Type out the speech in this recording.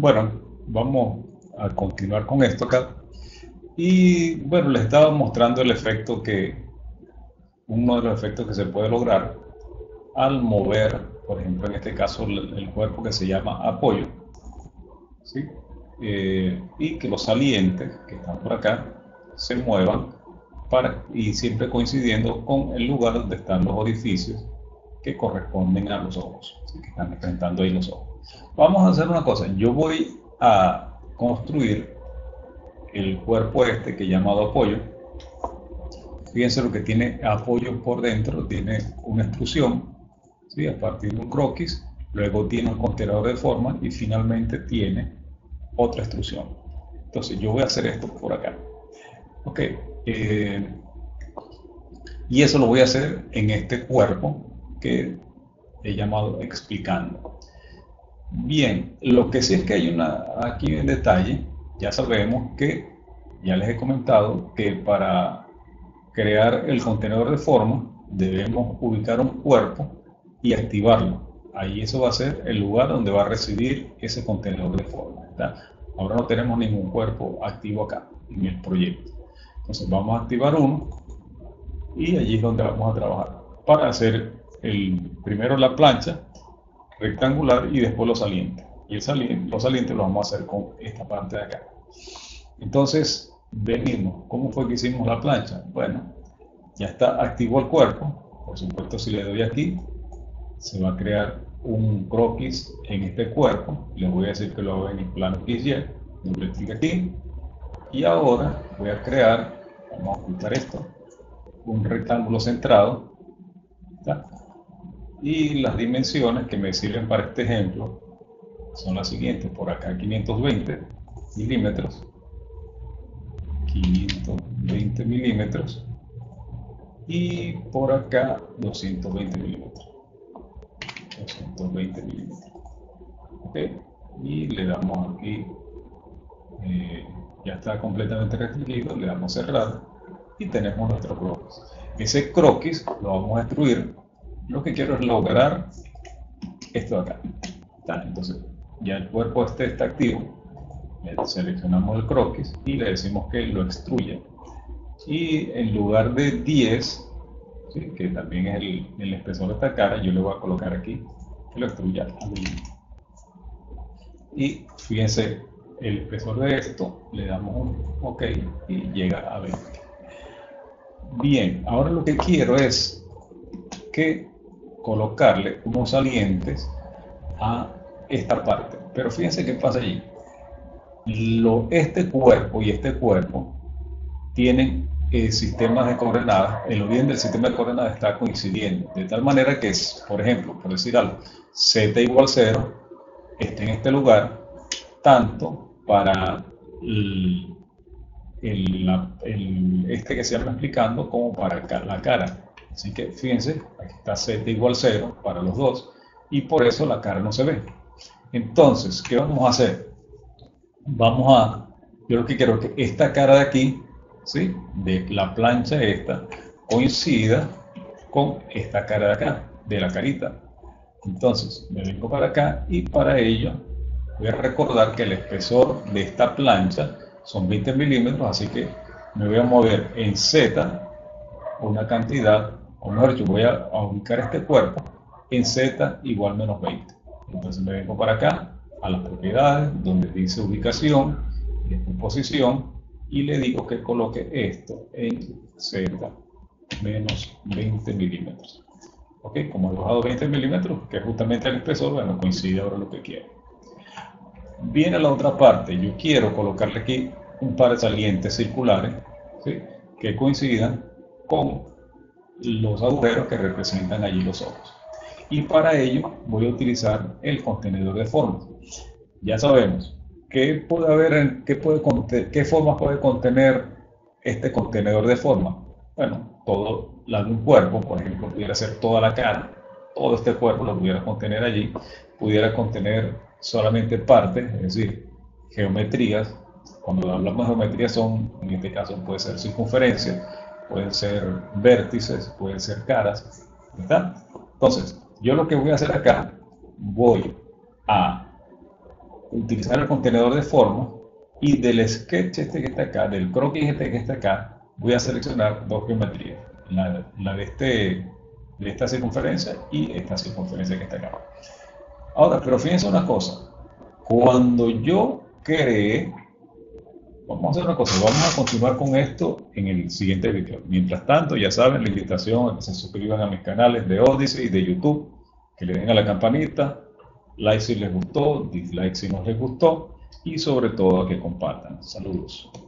Bueno, vamos a continuar con esto acá. Y bueno, les estaba mostrando uno de los efectos que se puede lograr al mover, por ejemplo, en este caso, el cuerpo que se llama apoyo, ¿sí? Y que los salientes que están por acá se muevan y siempre coincidiendo con el lugar donde están los orificios que corresponden a los ojos, ¿sí? Que están representando ahí los ojos. Vamos a hacer una cosa, yo voy a construir el cuerpo este que he llamado apoyo. Fíjense lo que tiene apoyo por dentro, tiene una extrusión, ¿sí? A partir de un croquis, luego tiene un contenedor de forma y finalmente tiene otra extrusión. Entonces yo voy a hacer esto por acá. Ok, y eso lo voy a hacer en este cuerpo que he llamado explicando. Bien, lo que sí es que hay aquí en detalle, ya sabemos que, ya les he comentado, que para crear el contenedor de forma debemos ubicar un cuerpo y activarlo. Ahí eso va a ser el lugar donde va a residir ese contenedor de forma. ¿Está? Ahora no tenemos ningún cuerpo activo acá en el proyecto. Entonces vamos a activar uno y allí es donde vamos a trabajar para hacer primero la plancha rectangular y después los salientes. Y los salientes los vamos a hacer con esta parte de acá. Entonces, venimos. ¿Cómo fue que hicimos la plancha? Bueno, ya está activo el cuerpo. Por supuesto, si le doy aquí, se va a crear un croquis en este cuerpo. Les voy a decir que lo hago en el plano XY. Doble clic aquí. Y ahora voy a crear, vamos a ocultar esto, un rectángulo centrado. ¿Está? Y las dimensiones que me sirven para este ejemplo son las siguientes. Por acá 520 milímetros. 520 milímetros. Y por acá 220 milímetros. 220 milímetros. ¿Ok? Y le damos aquí. Ya está completamente restringido. Le damos cerrar. Y tenemos nuestro croquis. Ese croquis lo vamos a extruir. Lo que quiero es lograr esto de acá. Entonces, ya el cuerpo este está activo. Seleccionamos el croquis y le decimos que lo extruya. Y en lugar de 10, ¿sí? Que también es el espesor de esta cara, yo le voy a colocar aquí que lo extruya a 20. Y fíjense, el espesor de esto, le damos un OK y llega a 20. Bien, ahora lo que quiero es que colocarle unos salientes a esta parte. Pero fíjense qué pasa allí. Este cuerpo y este cuerpo tienen sistemas de coordenadas. El origen del sistema de coordenadas está coincidiendo. De tal manera que, por ejemplo, por decir algo, z igual 0 está en este lugar, tanto para este que se llama explicando como para la cara. Así que fíjense, aquí está z igual 0 para los dos y por eso la cara no se ve. Entonces, ¿qué vamos a hacer? Yo lo que quiero es que esta cara de aquí, ¿sí? De la plancha esta, coincida con esta cara de acá, de la carita. Entonces, me vengo para acá y para ello voy a recordar que el espesor de esta plancha son 20 milímetros, así que me voy a mover en Z una cantidad, o mejor dicho, voy a ubicar este cuerpo en Z igual menos 20. Entonces me vengo para acá, a las propiedades, donde dice ubicación y después posición, y le digo que coloque esto en Z menos 20 milímetros. Ok, como he bajado 20 milímetros, que es justamente el espesor, bueno, coincide ahora lo que quiero. Viene la otra parte, yo quiero colocarle aquí un par de salientes circulares, ¿sí? Que coincidan con los agujeros que representan allí los ojos. Y para ello voy a utilizar el contenedor de formas. Ya sabemos qué formas puede contener este contenedor de forma. Bueno, todo la de un cuerpo, por ejemplo, pudiera ser toda la cara, todo este cuerpo lo pudiera contener allí, pudiera contener solamente partes, es decir, geometrías. Cuando hablamos de geometría son, en este caso puede ser circunferencias, pueden ser vértices, pueden ser caras, ¿verdad? Entonces, yo lo que voy a hacer acá, voy a utilizar el contenedor de forma y del sketch este que está acá, del croquis este que está acá, voy a seleccionar dos geometrías, la de esta circunferencia y esta circunferencia que está acá. Ahora, pero fíjense una cosa, cuando yo cree, vamos a hacer una cosa, vamos a continuar con esto en el siguiente video. Mientras tanto, ya saben, la invitación a que se suscriban a mis canales de Odyssey y de YouTube, que le den a la campanita, like si les gustó, dislike si no les gustó, y sobre todo a que compartan. Saludos.